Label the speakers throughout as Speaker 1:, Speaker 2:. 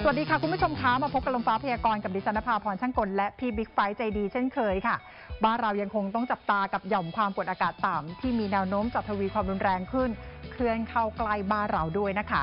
Speaker 1: วัสดีค่ะคุณผู้ชมคะมาพบกับลมฟ้าพยากรณ์กับดิฉันณภาพรช่างกลและพี่บิ๊กไฟใจดีเช่นเคยค่ะบ้านเรายังคงต้องจับตากับหย่อมความกดอากาศต่ำที่มีแนวโน้มจะทวีความรุนแรงขึ้นเคลื่อนเข้าใกล้บ้านเราด้วยนะคะ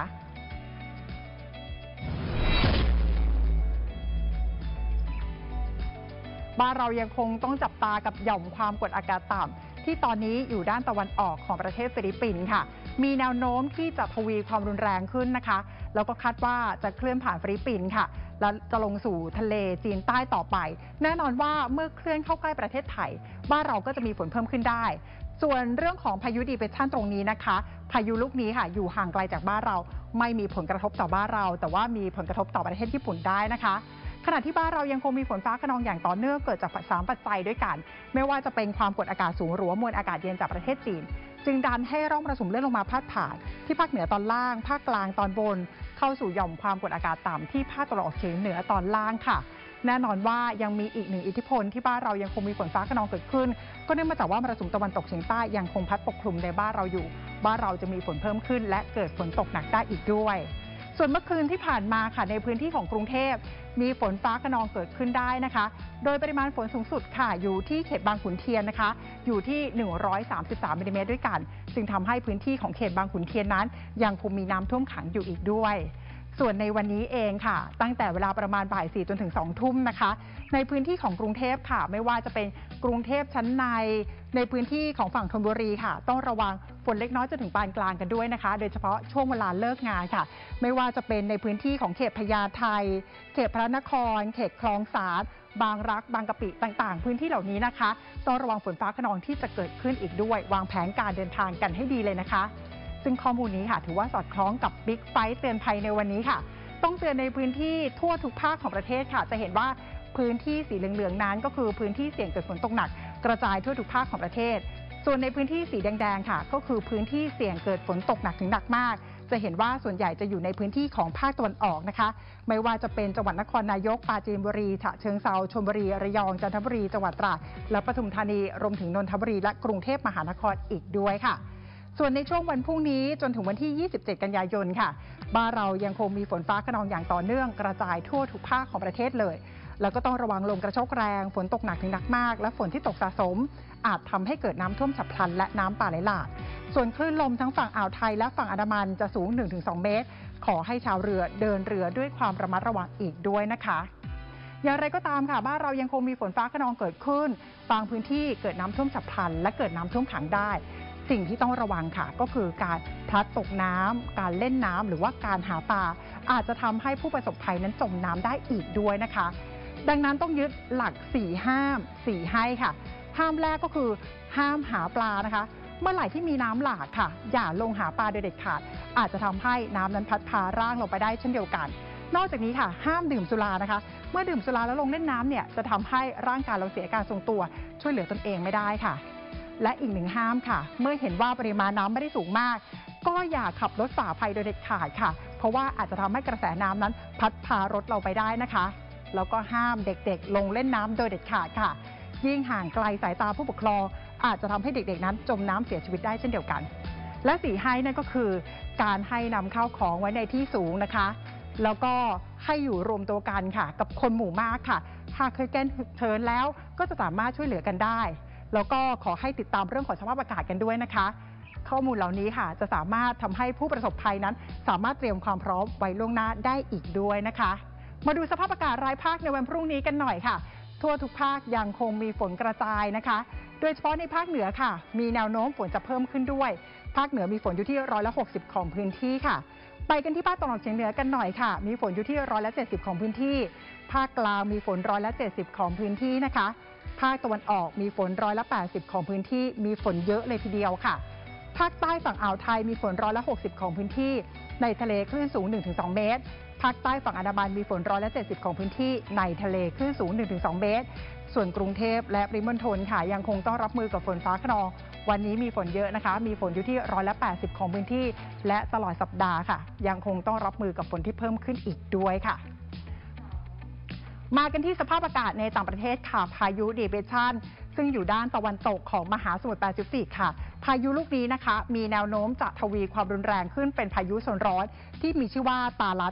Speaker 1: บ้านเรายังคงต้องจับตากับหย่อมความกดอากาศต่ำที่ตอนนี้อยู่ด้านตะวันออกของประเทศฟิลิปปินส์ค่ะมีแนวโน้มที่จะทวีความรุนแรงขึ้นนะคะแล้วก็คาดว่าจะเคลื่อนผ่านฟิลิปปินส์ค่ะและจะลงสู่ทะเลจีนใต้ต่อไปแน่นอนว่าเมื่อเคลื่อนเข้าใกล้ประเทศไทยบ้านเราก็จะมีฝนเพิ่มขึ้นได้ส่วนเรื่องของพายุดีเพรสชันตรงนี้นะคะพายุลูกนี้ค่ะอยู่ห่างไกลจากบ้านเราไม่มีผลกระทบต่อบ้านเราแต่ว่ามีผลกระทบต่อประเทศญี่ปุ่นได้นะคะขณะที่บ้านเรายังคงมีฝนฟ้าคะนองอย่างต่อเนื่องเกิดจาก3 ปัจจัยด้วยกันไม่ว่าจะเป็นความกดอากาศสูงหรือว่ามวลอากาศเย็นจากประเทศจีนจึงดันให้ร่องมรสุมเลื่อนลงมาพาดผ่านที่ภาคเหนือตอนล่างภาคกลางตอนบนเข้าสู่หย่อมความกดอากาศต่ำที่ภาคตะวันออกเฉียงเหนือตอนล่างค่ะแน่นอนว่ายังมีอีกหนึ่งอิทธิพลที่บ้านเรายังคงมีฝนฟ้าคะนองเกิดขึ้นก็เนื่องมาจากว่ามรสุมตะวันตกเฉียงใต้ยังคงพัดปกคลุมในบ้านเราอยู่บ้านเราจะมีฝนเพิ่มขึ้นและเกิดฝนตกหนักได้อีกด้วยส่วนเมื่อคืนที่ผ่านมาค่ะในพื้นที่ของกรุงเทพมีฝนฟ้าคะนองเกิดขึ้นได้นะคะโดยปริมาณฝนสูงสุดค่ะอยู่ที่เขตบางขุนเทียนนะคะอยู่ที่133มิลลิเมตรด้วยกันจึงทำให้พื้นที่ของเขตบางขุนเทียนนั้นยังคงมีน้ำท่วมขังอยู่อีกด้วยส่วนในวันนี้เองค่ะตั้งแต่เวลาประมาณบ่าย 4 จนถึง 2 ทุ่มนะคะในพื้นที่ของกรุงเทพค่ะไม่ว่าจะเป็นกรุงเทพชั้นในพื้นที่ของฝั่งธนบุรีค่ะต้องระวังฝนเล็กน้อยจนถึงปานกลางกันด้วยนะคะโดยเฉพาะช่วงเวลาเลิกงานค่ะไม่ว่าจะเป็นในพื้นที่ของเขตพญาไทเขตพระนครเขตคลองสานบางรักบางกะปิต่างๆพื้นที่เหล่านี้นะคะต้องระวังฝนฟ้าคะนองที่จะเกิดขึ้นอีกด้วยวางแผนการเดินทางกันให้ดีเลยนะคะซึ่งข้อมูลนี้ค่ะถือว่าสอดคล้องกับบิ๊กไฟท์เตือนภัยในวันนี้ค่ะต้องเตือนในพื้นที่ทั่วทุกภาคของประเทศค่ะจะเห็นว่าพื้นที่สีเหลืองๆนั้นก็คือพื้นที่เสี่ยงเกิดฝนตกหนักกระจายทั่วทุกภาคของประเทศส่วนในพื้นที่สีแดงๆค่ะก็คือพื้นที่เสี่ยงเกิดฝนตกหนักถึงหนักมากจะเห็นว่าส่วนใหญ่จะอยู่ในพื้นที่ของภาคตะวันออกนะคะไม่ว่าจะเป็นจังหวัดนครนายกปราจีนบุรีฉะเชิงเทราชลบุรีระยองจันทบุรีจังหวัดตราดและปทุมธานีรวมถึงนนทบุรีและกรุงเทพมหานครอีกด้วยค่ะส่วนในช่วงวันพรุ่งนี้จนถึงวันที่ 27 กันยายนค่ะบ้านเรายังคงมีฝนฟ้าคะนองอย่างต่อเนื่องกระจายทั่วทุกภาคของประเทศเลยแล้วก็ต้องระวังลมกระโชกแรงฝนตกหนักถึงหนักมากและฝนที่ตกสะสมอาจทำให้เกิดน้ำท่วมฉับพลันและน้ำป่าไหลหลากส่วนคลื่นลมทั้งฝั่งอ่าวไทยและฝั่งอันดามันจะสูง 1-2 เมตรขอให้ชาวเรือเดินเรือด้วยความระมัดระวังอีกด้วยนะคะอย่างไรก็ตามค่ะบ้านเรายังคงมีฝนฟ้าคะนองเกิดขึ้นบางพื้นที่เกิดน้ำท่วมฉับพลันและเกิดน้ำท่วมขังได้สิ่งที่ต้องระวังค่ะก็คือการพลัดตกน้ำการเล่นน้ำหรือว่าการหาปลาอาจจะทำให้ผู้ประสบภัยนั้นจมน้ำได้อีกด้วยนะคะดังนั้นต้องยึดหลัก4ห้าม4ให้ค่ะห้ามแรกก็คือห้ามหาปลานะคะเมื่อไหร่ที่มีน้ำหลากค่ะอย่าลงหาปลาโดยเด็ดขาดอาจจะทำให้น้ำนั้นพัดพาร่างลงไปได้เช่นเดียวกันนอกจากนี้ค่ะห้ามดื่มสุรานะคะเมื่อดื่มสุราแล้วลงเล่นน้ำเนี่ยจะทำให้ร่างกายเราเสียการทรงตัวช่วยเหลือตนเองไม่ได้ค่ะและอีกหนึ่งห้ามค่ะเมื่อเห็นว่าปริมาณน้ำไม่ได้สูงมากก็อย่าขับรถฝ่าภัยโดยเด็ดขาดค่ะเพราะว่าอาจจะทำให้กระแสน้ำนั้นพัดพารถเราไปได้นะคะแล้วก็ห้ามเด็กๆลงเล่นน้ำโดยเด็ดขาดค่ะยิ่งห่างไกลสายตาผู้ปกครองอาจจะทำให้เด็กๆนั้นจมน้ำเสียชีวิตได้เช่นเดียวกันและ4ให้นั่นก็คือการให้นำเข้าของไว้ในที่สูงนะคะแล้วก็ให้อยู่รวมตัวกันค่ะกับคนหมู่มากค่ะหากเคยแกล้งเชิญแล้วก็จะสามารถช่วยเหลือกันได้แล้วก็ขอให้ติดตามเรื่องของสภาพอากาศกันด้วยนะคะข้อมูลเหล่านี้ค่ะจะสามารถทำให้ผู้ประสบภัยนั้นสามารถเตรียมความพร้อมไว้ล่วงหน้าได้อีกด้วยนะคะมาดูสภาพอากาศรายภาคในวันพรุ่งนี้กันหน่อยค่ะทั่วทุกภาคยังคงมีฝนกระจายนะคะโดยเฉพาะในภาคเหนือค่ะมีแนวโน้มฝนจะเพิ่มขึ้นด้วยภาคเหนือมีฝนอยู่ที่160%ของพื้นที่ค่ะไปกันที่ภาคตะวันออกเฉียงเหนือกันหน่อยค่ะมีฝนอยู่ที่170%ของพื้นที่ภาคกลางมีฝน170%ของพื้นที่นะคะภาคตะวันออกมีฝน180%ของพื้นที่มีฝนเยอะเลยทีเดียวค่ะภาคใต้ฝั่งอ่าวไทยมีฝน160%ของพื้นที่ในทะเลคลื่นสูง 1-2 เมตรภาคใต้ฝั่งอันดามันมีฝน170%ของพื้นที่ในทะเลคลื่นสูง 1-2 เมตรส่วนกรุงเทพและปริมณฑลค่ะยังคงต้องรับมือกับฝนฟ้าคะนองวันนี้มีฝนเยอะนะคะมีฝนอยู่ที่180%ของพื้นที่และตลอดสัปดาห์ค่ะยังคงต้องรับมือกับฝนที่เพิ่มขึ้นอีกด้วยค่ะมากันที่สภาพอากาศในต่างประเทศค่ะพายุดีเพรสชันซึ่งอยู่ด้านตะวันตกของมหาสมุทรแปซิฟิกค่ะพายุลูกนี้นะคะมีแนวโน้มจะทวีความรุนแรงขึ้นเป็นพายุโซนร้อนที่มีชื่อว่าตาลัดค่ะ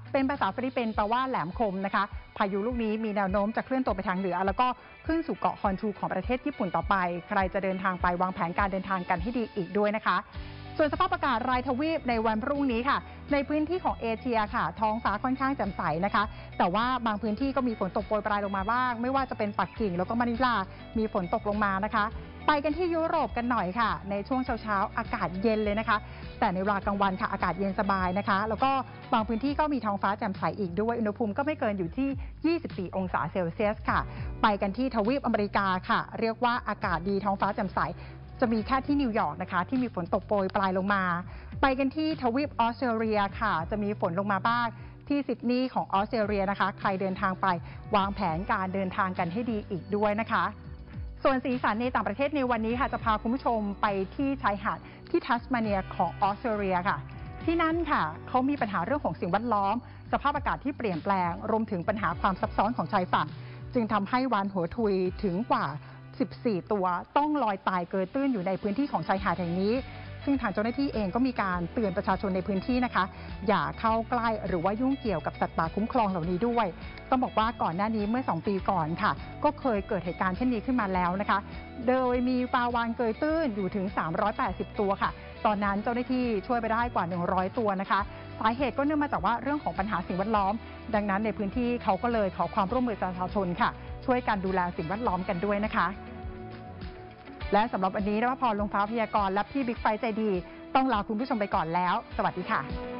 Speaker 1: เป็นภาษาฟิลิปปินส์แปลว่าแหลมคมนะคะพายุลูกนี้มีแนวโน้มจะเคลื่อนตัวไปทางเหนือแล้วก็ขึ้นสู่เกาะฮอนชูของประเทศญี่ปุ่นต่อไปใครจะเดินทางไปวางแผนการเดินทางกันให้ดีอีกด้วยนะคะส่วนสภาพอากาศรายทวีปในวันพรุ่งนี้ค่ะในพื้นที่ของเอเชียค่ะท้องฟ้าค่อนข้างแจ่มใสนะคะแต่ว่าบางพื้นที่ก็มีฝนตกโปรยปลายลงมาบ้างไม่ว่าจะเป็นปักกิ่งแล้วก็มะนิลามีฝนตกลงมานะคะไปกันที่ยุโรปกันหน่อยค่ะในช่วงเช้าๆอากาศเย็นเลยนะคะแต่ในเวลากลางวันค่ะอากาศเย็นสบายนะคะแล้วก็บางพื้นที่ก็มีท้องฟ้าแจ่มใสอีกด้วยอุณหภูมิก็ไม่เกินอยู่ที่24องศาเซลเซียสค่ะไปกันที่ทวีปอเมริกาค่ะเรียกว่าอากาศดีท้องฟ้าแจ่มใสจะมีแค่ที่นิวยอร์กนะคะที่มีฝนตกโปรยปลายลงมาไปกันที่ทวีปออสเตรเลียค่ะจะมีฝนลงมาบ้างที่ซิดนีย์ของออสเตรเลียนะคะใครเดินทางไปวางแผนการเดินทางกันให้ดีอีกด้วยนะคะส่วนสีสันในต่างประเทศในวันนี้ค่ะจะพาคุณผู้ชมไปที่ชายหาดที่ทัสมาเนียของออสเตรเลียค่ะที่นั่นค่ะเขามีปัญหาเรื่องของสิ่งแวดล้อมสภาพอากาศที่เปลี่ยนแปลงรวมถึงปัญหาความซับซ้อนของชายฝั่งจึงทำให้วาฬหัวทุยถึงกว่า14ตัวต้องลอยตายเกยตื้นอยู่ในพื้นที่ของชายหาดแห่งนี้ซึ่งทางเจ้าหน้าที่เองก็มีการเตือนประชาชนในพื้นที่นะคะอย่าเข้าใกล้หรือว่ายุ่งเกี่ยวกับสัตว์ป่าคุ้มครองเหล่านี้ด้วยต้องบอกว่าก่อนหน้านี้เมื่อ2 ปีก่อนค่ะก็เคยเกิดเหตุการณ์เช่นนี้ขึ้นมาแล้วนะคะโดยมีปลาวาฬเกยตื้นอยู่ถึง380ตัวค่ะตอนนั้นเจ้าหน้าที่ช่วยไปได้กว่า100ตัวนะคะสาเหตุก็เนื่องมาจากว่าเรื่องของปัญหาสิ่งแวดล้อมดังนั้นในพื้นที่เขาก็เลยขอความร่วมมือจากประชาชนค่ะช่วยกันดูแลสิ่งแวดล้อมกันด้วยนะคะและสำหรับวันนี้นภพร ลงฟ้าพยากรณ์และพี่บิ๊กไฟใจดีต้องลาคุณผู้ชมไปก่อนแล้วสวัสดีค่ะ